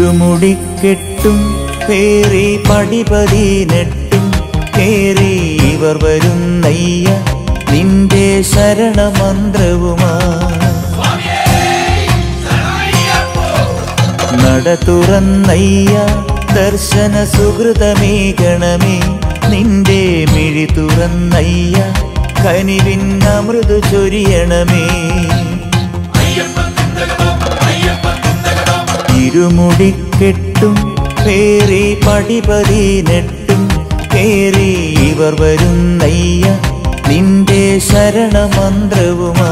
ഇരുമുടിക്കെട്ടും പേറി പടിപതിനെട്ടും കേറി ഇവർ വരുന്നയ്യ നിന്റെ ശരണമന്ത്രവുമാ. നട തുറന്നയ്യ ദർശന സുഹൃതമേകണമേ നിന്റെ മിഴി തുറന്നയ്യ കനിവിൻ അമൃതു ചൊരിയണമേ. ഇരുമുടിക്കെട്ടും പേറി പടിപതിനെട്ടും കേറി ഇവർ വരുന്നയ്യ നിന്റെ ശരണമന്ത്രവുമാ.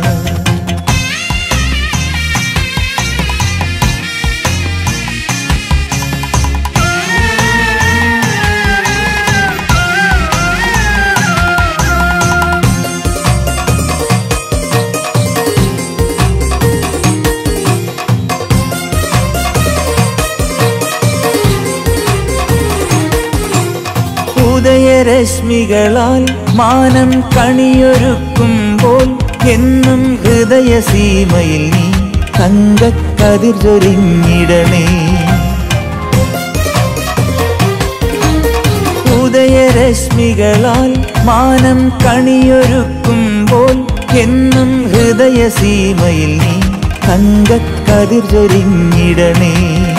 ഉദയരശ്മികളാൽ മാനം കണിയൊരുക്കുമ്പോൾ എന്നും ഹൃദയസീമയിൽ നീ തങ്കക്കതിർ ചൊരിഞ്ഞിടണേ. ഉദയരശ്മികളാൽ മാനം കണിയൊരുക്കുമ്പോൾ എന്നും ഹൃദയസീമയിൽ നീ തങ്കക്കതിർ ചൊരിഞ്ഞിടണേ.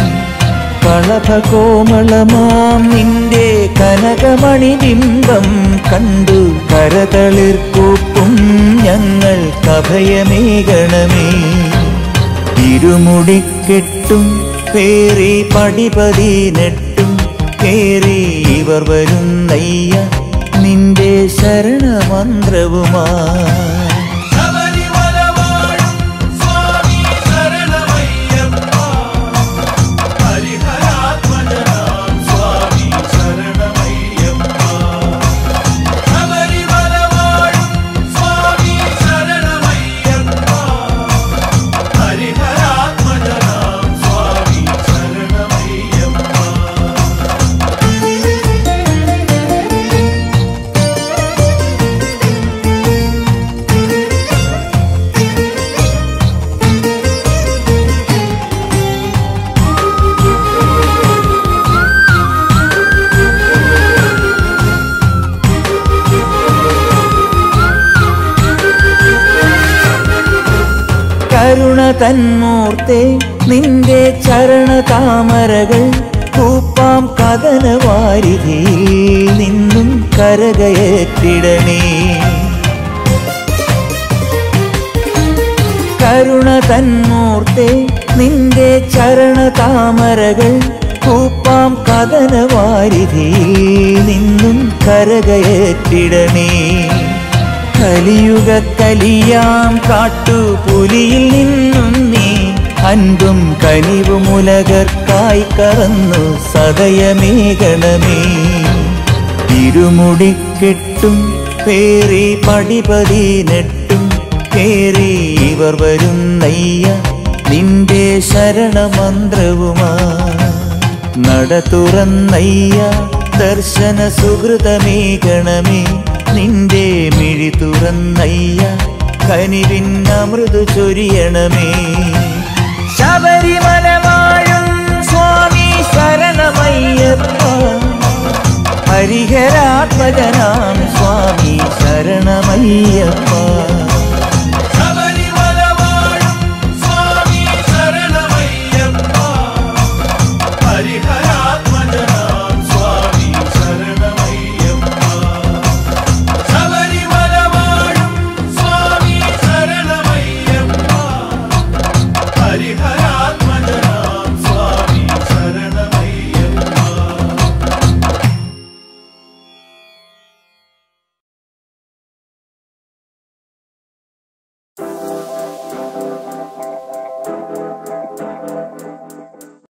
കളഭകോമളമാം നിന്റെ കനകമണിബിംബം കണ്ടു കരതളിർക്കൂപ്പും ഞങ്ങൾക്കഭയമേകണമേ. ഇരുമുടിക്കെട്ടും പേറി പടിപതിനെട്ടും കേറി ഇവർ വരുന്നയ്യ നിന്റെ ശരണമന്ത്രവുമാ. കരുണ തന്മൂർത്തേ നിന്റെ ചരണതാമരകൾ കൂപ്പാം കഥനവാരിധിയിൽ നിന്നും കരകയറ്റിടണേ. കരുണ തന്മൂർത്തേ നിന്റെ ചരണതാമരകൾ കൂപ്പാം കഥനവാരിധിയിൽ നിന്നും കരകയറ്റിടണേ. കലിയുഗ കലിയാം കാട്ടുപുലിയിൽ നിന്നും നീ അൻപും കനിവുമുലകർക്കായി കറന്നു സദയമേകണമേ. ഇരുമുടിക്കെട്ടും പേറി പടിപതിനെട്ടും കേറി ഇവർ വരുന്നയ്യ നിന്റെ ശരണമന്ത്രവുമാ. നട തുറന്നയ്യ ദർശന സുഹൃതമേകണമേ നിന്റെ മിഴി തുറന്നയ്യ കനിവിൻ അമൃതു ചൊരിയണമേ. ശബരിമല വാഴും സ്വാമി ശരണമയ്യപ്പ ഹരിഹരാത്മജനാം സ്വാമി ശരണമയ്യപ്പ.